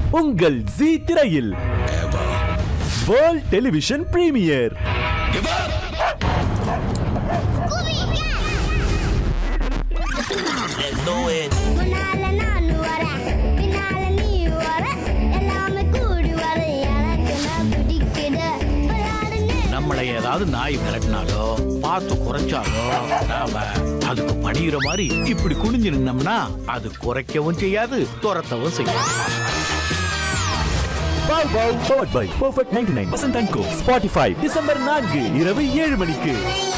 உங்கள் ஜீ திரையில் world television premier. நம்மளை ஏதாவது நாய் மிரட்டினாலோ பார்த்து குறைச்சாலோ நாம அதுக்கு பணிகிற மாதிரி இப்படி குனிஞ்சு நின்னோம்னா அது குறைக்கவும் செய்யாது, துரத்தவும் செய்யாது. Perfect 99 Spotify December 4 இரவு 7 மணிக்கு.